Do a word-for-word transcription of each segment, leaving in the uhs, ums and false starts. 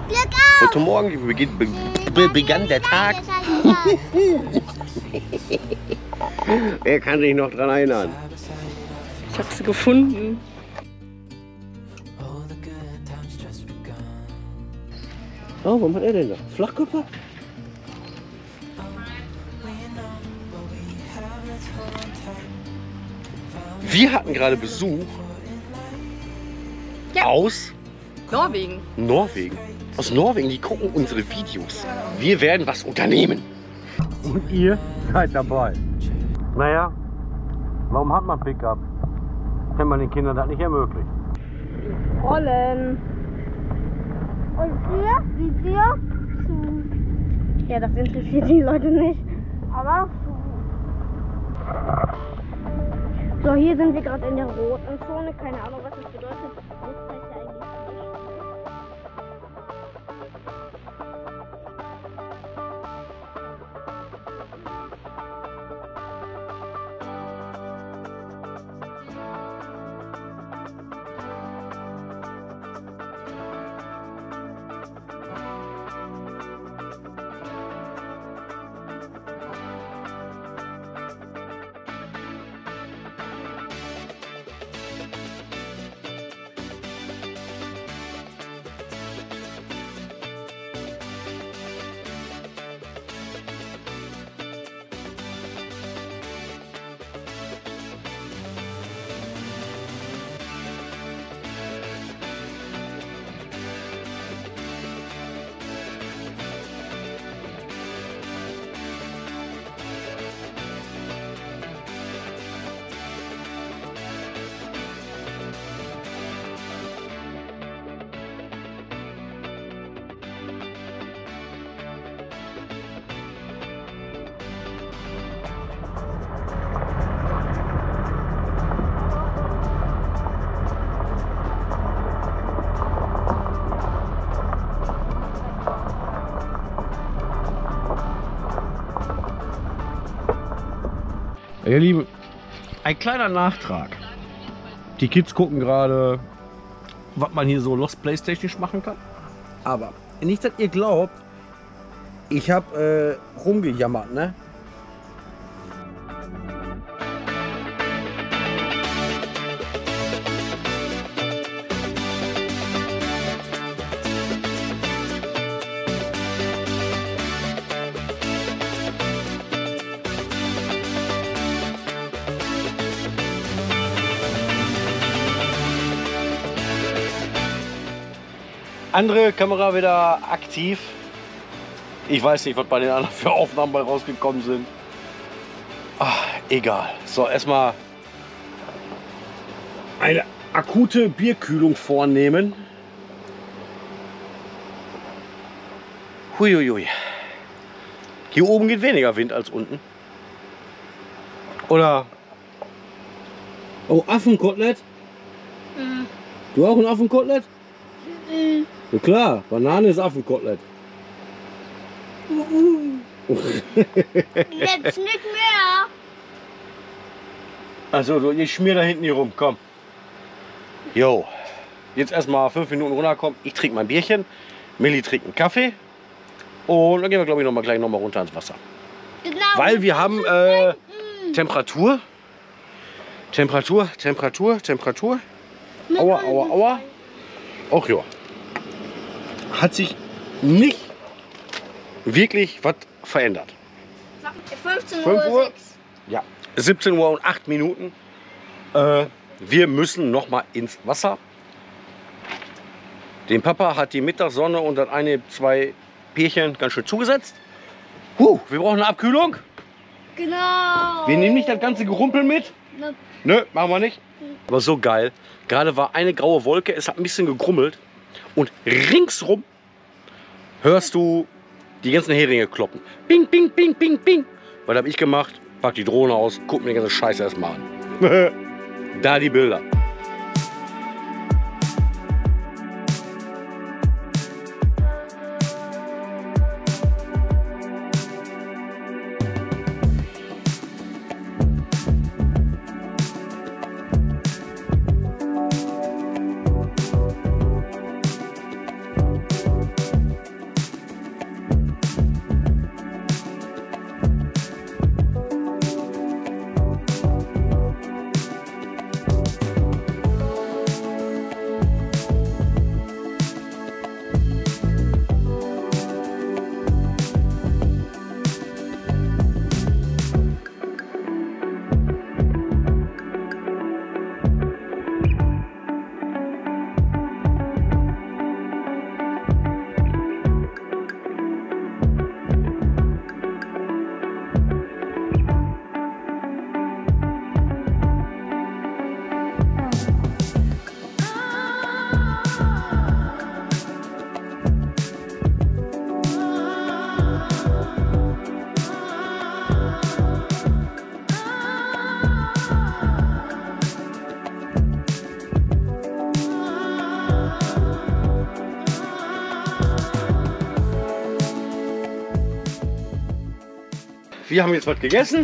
Glück auf! Heute Morgen beginnt, be, be, begann der Tag. Wer kann sich noch dran erinnern? Ich habe sie gefunden. Oh, warum hat er denn da? Flachkörper? Wir hatten gerade Besuch Ja. aus Norwegen. Norwegen. Aus Norwegen, die gucken unsere Videos. Wir werden was unternehmen. Und ihr seid dabei. Naja, warum hat man Pickup? Wenn man den Kindern das nicht ermöglicht. Rollen. Und hier, wie wir? Ja, das interessiert die Leute nicht. Aber So, hier sind wir gerade in der roten Zone. Keine Ahnung, was das bedeutet. Das heißt ja eigentlich nicht. Ihr Lieben, ein kleiner Nachtrag. Die Kids gucken gerade, was man hier so Lost Place technisch machen kann. Aber nicht, dass ihr glaubt, ich habe äh, rumgejammert, ne? Andere Kamera wieder aktiv. Ich weiß nicht, was bei den anderen für Aufnahmen bei rausgekommen sind. Ach, egal. So, erstmal eine akute Bierkühlung vornehmen. Huiuiui. Hier oben geht weniger Wind als unten. Oder... Oh, Affenkotelett? Mhm. Du auch ein Affenkotelett? Mhm. Ja klar, Banane ist Affenkotelett. Jetzt nicht mehr. Also, du, ich schmier da hinten hier rum, komm. Jo, jetzt erstmal fünf Minuten runterkommen. Ich trinke mein Bierchen, Milli trinkt einen Kaffee und dann gehen wir, glaube ich, noch mal gleich noch mal runter ins Wasser. Genau. Weil wir haben äh, Temperatur, Temperatur, Temperatur, Temperatur. Aua, aua, aua. Ach ja. Hat sich nicht wirklich was verändert. fünfzehn fünf Uhr. Uhr? Ja, siebzehn Uhr und acht Minuten. Äh, wir müssen noch mal ins Wasser. Dem Papa hat die Mittagssonne und das eine, zwei Bierchen ganz schön zugesetzt. Huh, wir brauchen eine Abkühlung. Genau. Wir nehmen nicht das ganze Gerumpel mit. Ne. Nö, machen wir nicht. Aber so geil. Gerade war eine graue Wolke, es hat ein bisschen gegrummelt. Und ringsrum hörst du die ganzen Heringe kloppen. Ping, ping, ping, ping, ping. Was habe ich gemacht? Pack die Drohne aus, guck mir die ganze Scheiße erstmal an. Da die Bilder. wir haben jetzt was gegessen.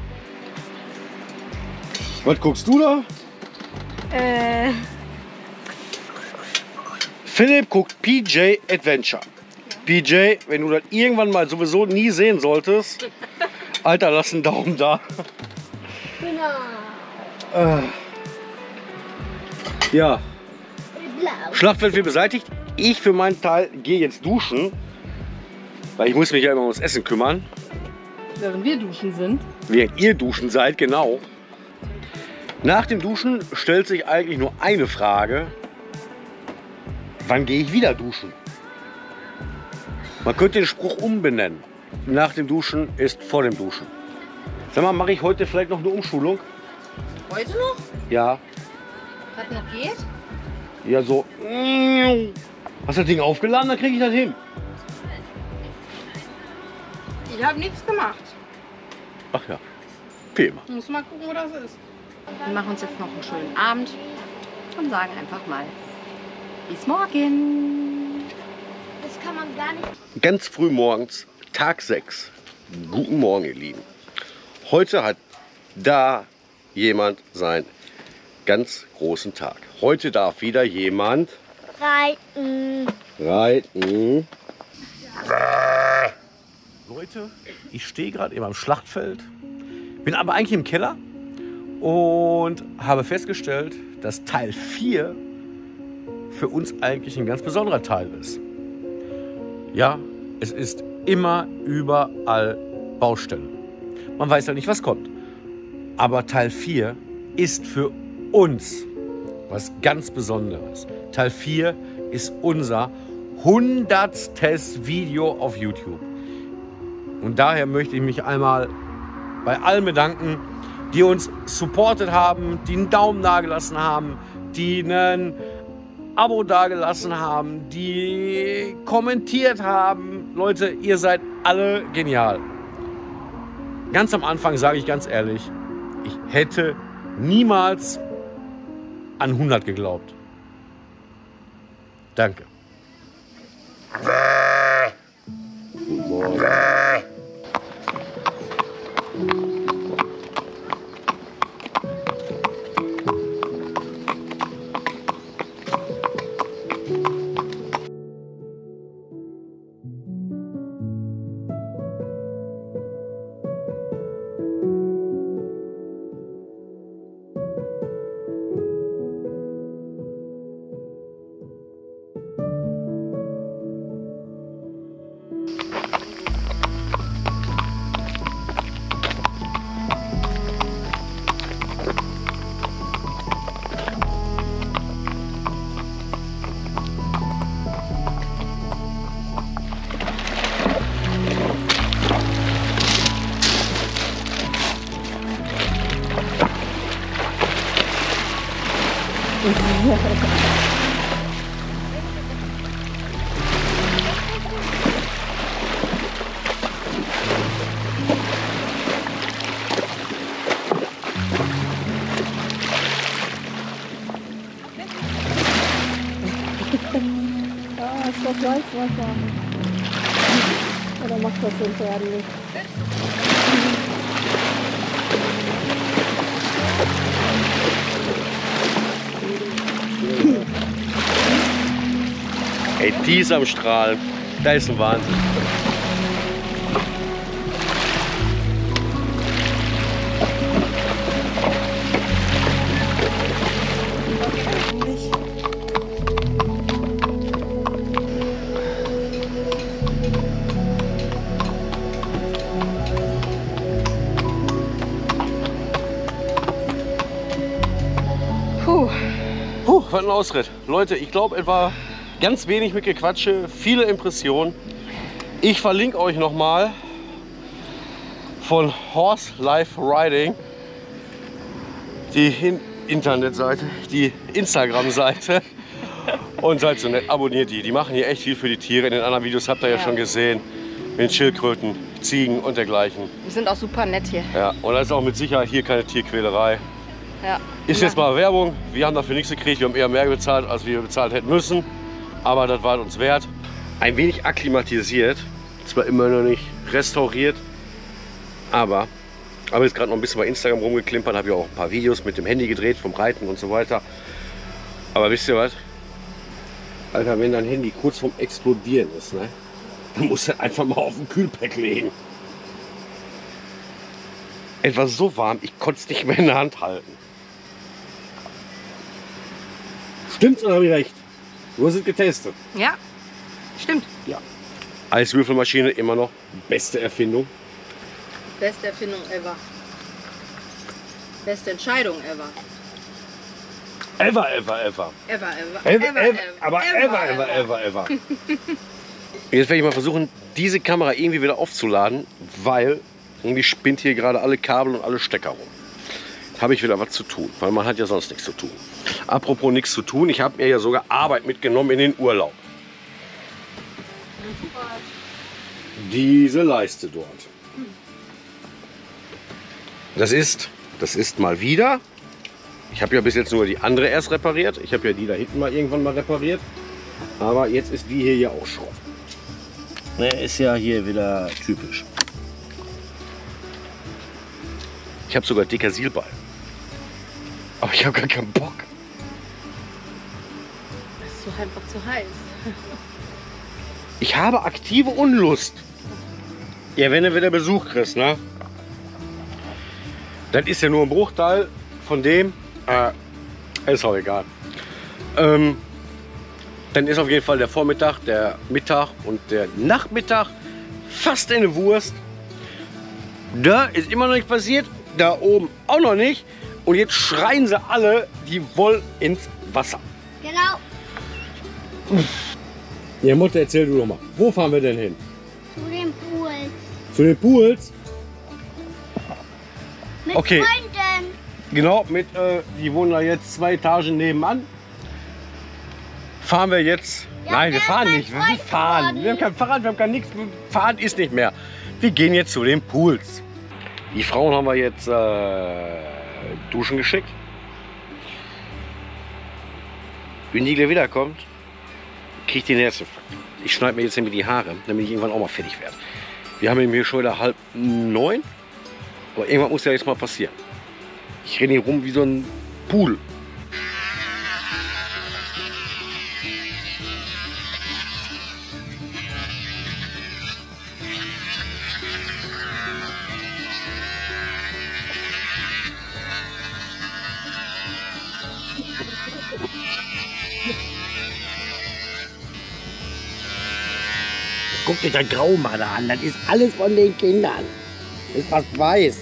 Was guckst du da? Äh, Philipp guckt P J Adventure. P J, wenn du das irgendwann mal sowieso nie sehen solltest, Alter, lass einen Daumen da. Genau. Äh. Ja, Blau. Schlachtfeld wird beseitigt. Ich für meinen Teil gehe jetzt duschen, weil ich muss mich ja immer ums Essen kümmern. Während wir duschen sind. Während ihr duschen seid, genau. Nach dem Duschen stellt sich eigentlich nur eine Frage. Wann gehe ich wieder duschen? Man könnte den Spruch umbenennen. Nach dem Duschen ist vor dem Duschen. Sag mal, mache ich heute vielleicht noch eine Umschulung? Heute noch? Ja. Was noch geht? Ja, so. Hast du das Ding aufgeladen? Dann kriege ich das hin. Ich habe nichts gemacht. Ach ja, wie immer. Ich muss mal gucken, wo das ist. Wir machen uns jetzt noch einen schönen Abend und sagen einfach mal bis morgen. Das kann man gar nicht. Ganz früh morgens, Tag sechs. Guten Morgen, ihr Lieben. Heute hat da jemand seinen ganz großen Tag. Heute darf wieder jemand Reiten. reiten. Leute, ich stehe gerade eben am Schlachtfeld, bin aber eigentlich im Keller und habe festgestellt, dass Teil vier für uns eigentlich ein ganz besonderer Teil ist. Ja, es ist immer überall Baustelle. Man weiß ja nicht, was kommt. Aber Teil vier ist für uns was ganz Besonderes. Teil vier ist unser hundertstes Video auf YouTube. Und daher möchte ich mich einmal bei allen bedanken, die uns supportet haben, die einen Daumen dagelassen haben, die ein Abo dagelassen haben, die kommentiert haben. Leute, ihr seid alle genial. Ganz am Anfang sage ich ganz ehrlich, ich hätte niemals an hundert geglaubt. Danke. Guten Morgen. ah, ist das Salzwasser. Oder macht das den Pferden nicht? Ey, die ist am Strahlen. Da ist ein Wahnsinn. Puh. Puh, was ein Ausritt. Leute, ich glaube etwa ganz wenig mit Gequatsche, viele Impressionen. Ich verlinke euch nochmal von Horse Life Riding die In Internetseite, die Instagram-Seite. Und seid so nett, abonniert die. Die machen hier echt viel für die Tiere. In den anderen Videos habt ihr ja, ja schon gesehen. Mit Schildkröten, Ziegen und dergleichen. Die sind auch super nett hier. Ja, und da ist auch mit Sicherheit hier keine Tierquälerei. Ja. Ist jetzt mal Werbung. Wir haben dafür nichts gekriegt. Wir haben eher mehr bezahlt, als wir bezahlt hätten müssen. Aber das war uns wert. Ein wenig akklimatisiert. Zwar immer noch nicht restauriert. Aber, aber jetzt gerade noch ein bisschen bei Instagram rumgeklimpert, habe ja auch ein paar Videos mit dem Handy gedreht, vom Reiten und so weiter. Aber wisst ihr was? Alter, wenn dein Handy kurz vorm Explodieren ist, ne? Dann musst du einfach mal auf den Kühlpack legen. Es war so warm, ich konnte es nicht mehr in der Hand halten. Stimmt's oder habe ich recht? Du hast es getestet. Ja, stimmt. Ja. Eiswürfelmaschine immer noch beste Erfindung. Beste Erfindung ever. Beste Entscheidung ever. Ever, ever, ever. Ever, ever. Ever, ever, ever, aber ever, ever, ever, ever. Jetzt werde ich mal versuchen, diese Kamera irgendwie wieder aufzuladen, weil irgendwie spinnt hier gerade alle Kabel und alle Stecker rum. Jetzt habe ich wieder was zu tun, weil man hat ja sonst nichts zu tun. Apropos nichts zu tun, ich habe mir ja sogar Arbeit mitgenommen in den Urlaub. Diese Leiste dort. Das ist, das ist mal wieder. Ich habe ja bis jetzt nur die andere erst repariert. Ich habe ja die da hinten mal irgendwann mal repariert. Aber jetzt ist die hier ja auch Schrott. Ne, ist ja hier wieder typisch. Ich habe sogar Dekasilball. Aber ich habe gar keinen Bock. Das ist doch einfach zu heiß. Ich habe aktive Unlust. Ja, wenn du wieder Besuch kriegst, ne? Das ist ja nur ein Bruchteil von dem. Äh, ist auch egal. Ähm, dann ist auf jeden Fall der Vormittag, der Mittag und der Nachmittag fast eine Wurst. Da ist immer noch nichts passiert. Da oben auch noch nicht. Und jetzt schreien sie alle, die wollen ins Wasser. Genau. Ja, Mutter, erzähl du doch mal. Wo fahren wir denn hin? Zu dem Pool. Zu den Pools? Mit Okay. Freunden. Genau, mit, äh, die wohnen da jetzt zwei Etagen nebenan. Fahren wir jetzt. Ja, Nein, wir der fahren ist nicht. Wir weit fahren. geworden. Wir haben kein Fahrrad, wir haben kein nichts. Fahren ist nicht mehr. Wir gehen jetzt zu den Pools. Die Frauen haben wir jetzt äh, duschen geschickt. Wenn die gleich wiederkommt, kriege ich den Herzinfarkt. Ich schneide mir jetzt nämlich die Haare, damit ich irgendwann auch mal fertig werde. Wir haben hier schon wieder halb neun. Aber irgendwann muss ja jetzt mal passieren. Ich renne hier rum wie so ein Pool. Guck dir das Graumaler an, das ist alles von den Kindern. Das ist fast weiß.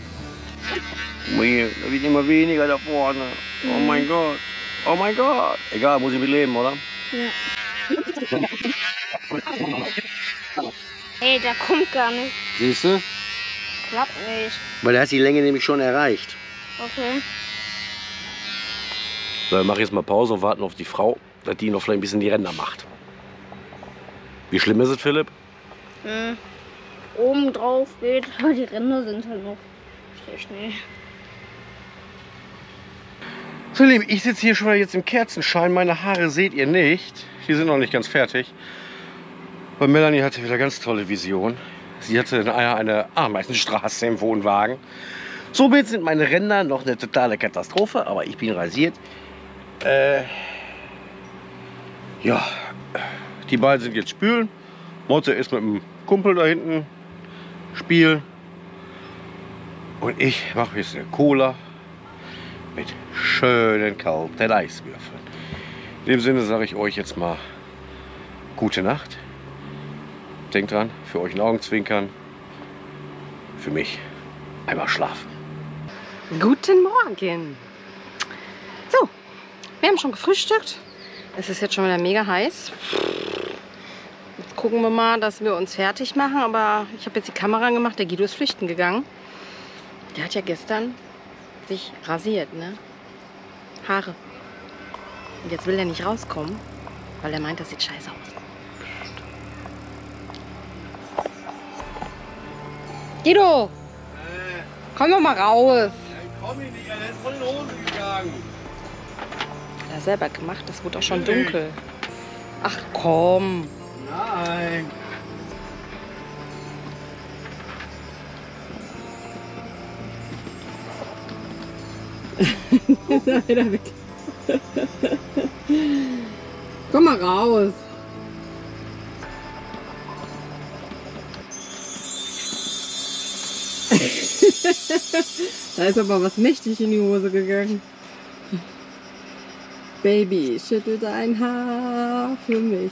Ui, da wird immer weniger da vorne. Oh mein Gott. Oh mein Gott. Egal, muss ich mit leben, oder? Ja. Ey, der kommt gar nicht. Siehst du? Klappt nicht. Weil der hat die Länge nämlich schon erreicht. Okay. So, dann mache ich jetzt mal Pause und warten auf die Frau, dass die noch vielleicht ein bisschen die Ränder macht. Wie schlimm ist es, Philipp? Hm. Oben drauf geht, aber die Ränder sind halt noch schlecht. Nee. So, Lieben, ich sitze hier schon wieder jetzt im Kerzenschein. Meine Haare seht ihr nicht. Die sind noch nicht ganz fertig. Weil Melanie hatte wieder ganz tolle Vision. Sie hatte eine, eine Ameisenstraße im Wohnwagen. Somit sind meine Ränder noch eine totale Katastrophe, aber ich bin rasiert. Äh, ja, die beiden sind jetzt spülen. Motte ist mit dem Kumpel da hinten spielen. Und ich mache jetzt eine Cola mit schönen kalten Eiswürfeln. In dem Sinne sage ich euch jetzt mal gute Nacht. Denkt dran, für euch ein Augenzwinkern. Für mich einmal schlafen. Guten Morgen. So, wir haben schon gefrühstückt. Es ist jetzt schon wieder mega heiß. Jetzt gucken wir mal, dass wir uns fertig machen. Aber ich habe jetzt die Kamera angemacht. Der Guido ist flüchten gegangen. Der hat ja gestern sich rasiert, ne? Haare. Und jetzt will er nicht rauskommen, weil er meint, das sieht scheiße aus. Guido! Komm doch mal raus! Komm ich nicht, er ist voll in die Hose gegangen. Er hat selber gemacht, das wurde auch schon dunkel. Ach komm! Nein. Ist er wieder weg. Komm mal raus. Da ist aber was mächtig in die Hose gegangen. Baby, schüttel dein Haar für mich.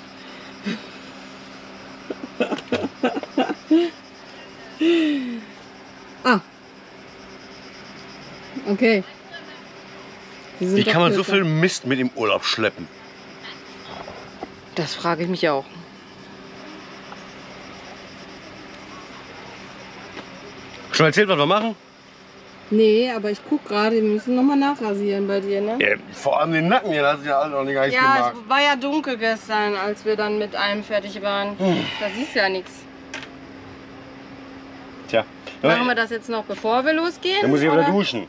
Ah. Okay. Wie kann man so viel Mist mit im Urlaub schleppen? Das frage ich mich auch. Schon erzählt, was wir machen? Nee, aber ich guck gerade, wir müssen nochmal nachrasieren bei dir, ne? Ja, vor allem den Nacken hier, das ist ja alles noch nicht ganz Ja, gemacht. es war ja dunkel gestern, als wir dann mit allem fertig waren. Hm. Da siehst du ja nichts. Tja. Machen wir das jetzt noch, bevor wir losgehen? Dann muss ich wieder oder? duschen.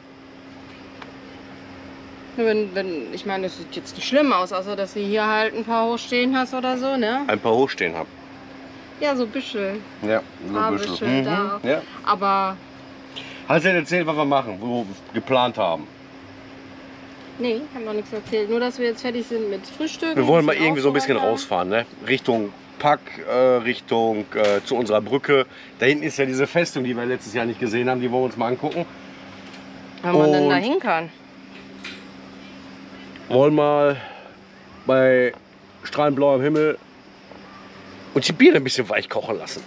Wenn, wenn, ich meine, das sieht jetzt nicht schlimm aus, außer dass du hier halt ein paar hochstehen hast oder so, ne? Ein paar hochstehen hab. Ja, so Büschel. Ja, so ein Haarbüschel bisschen. da. Mhm. Ja. Aber Hast du denn erzählt, was wir machen, wo wir geplant haben? nee, haben noch nichts erzählt. Nur, dass wir jetzt fertig sind mit Frühstück. Wir wollen mal irgendwie so ein bisschen rausfahren, ne? Richtung Pack, äh, Richtung äh, zu unserer Brücke. Da hinten ist ja diese Festung, die wir letztes Jahr nicht gesehen haben, die wollen wir uns mal angucken. Wenn man denn Und- da hin kann. Wollen mal bei strahlend blauem Himmel und die Biere ein bisschen weich kochen lassen.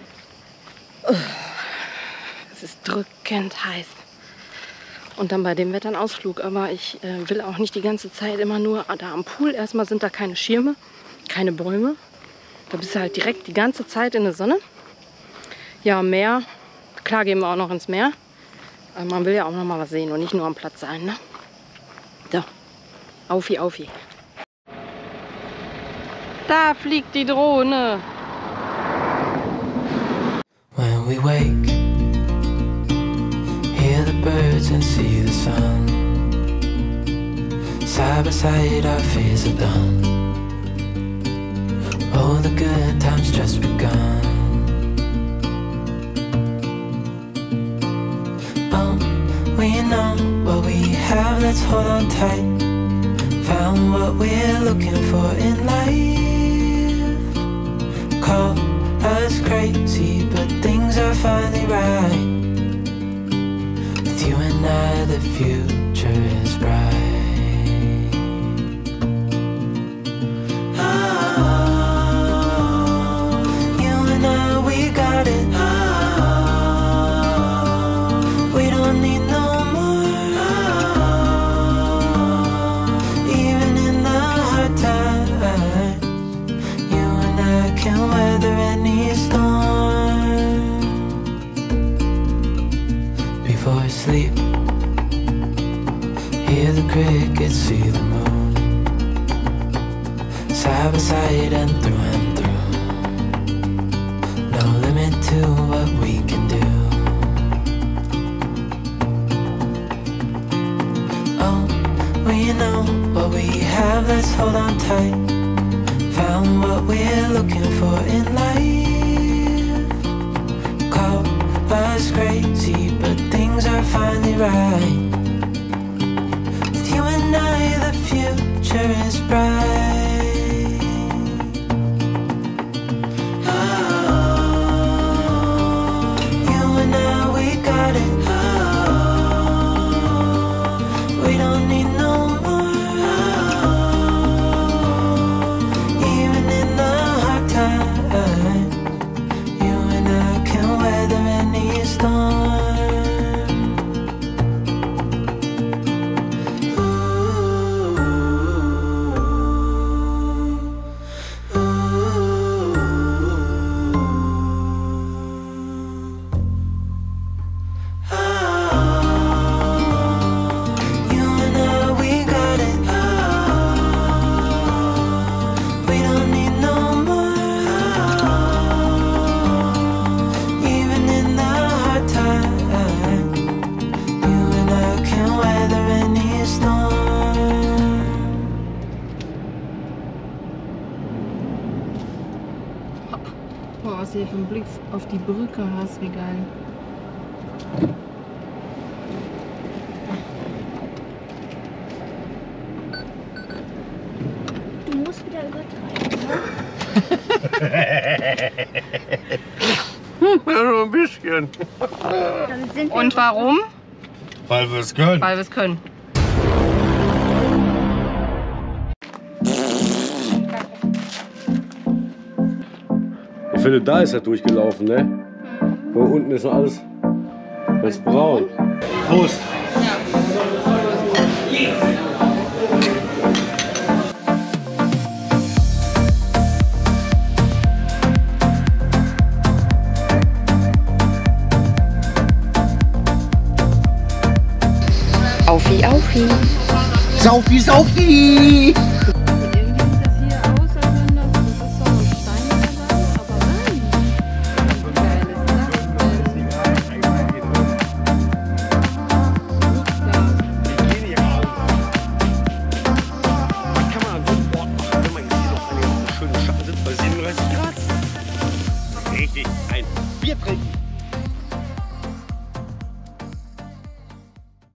Es ist drückend heiß. Und dann bei dem Wetter ein Ausflug. Aber ich äh, will auch nicht die ganze Zeit immer nur da am Pool. Erstmal sind da keine Schirme, keine Bäume. Da bist du halt direkt die ganze Zeit in der Sonne. Ja, Meer. Klar gehen wir auch noch ins Meer. Aber man will ja auch noch mal was sehen und nicht nur am Platz sein, ne? So, aufi, aufi. Da fliegt die Drohne. When we wake, hear the birds and see the sun. Side by side our fears are done. Oh, the good times just begun. Oh, we know what we have, let's hold on tight. Found what we're looking for in life. Call us crazy, but things are finally right. With you and I, the future is bright. Oh, you and I, we got it. Oh, we don't need no more. Oh, even in the hard times, you and I can weather any storm. Before I sleep, hear the crickets, see the moon. Side by side and through and through. No limit to what we can do. Oh, we know what we have, let's hold on tight. Found what we're looking for in life. Call us crazy, but things are finally right. With you and I, the future is bright. Oh, you and I, we got it. Oh, we don't need no more. Even in the hard times, you and I can weather any storm. Ooh, ooh, ooh. Oh, you and I, we got it. Oh, we don't need no more. Even in the hard times, you and I can weather any storm. Oh, was du hier für einen Blick auf die Brücke hast, wie geil. jetzt wieder übertreiben. Ja, nur ein bisschen. Dann sind wir Und warum? Weil wir es können. Weil wir es können. Ich finde, da ist er durchgelaufen, ne? Wo unten ist noch alles, alles braun. Prost! Aufi, Aufi. Saufi, Saufi! Irgendwie sieht das hier aus, als wenn das, das ist so ein steiniger Sand, aber nein. Geil ist das denn? Was kann man an so einem Ort machen, wenn man jetzt hier noch an den schönen Schatten sitzt bei siebenunddreißig Grad? Richtig, ein Bier trinken.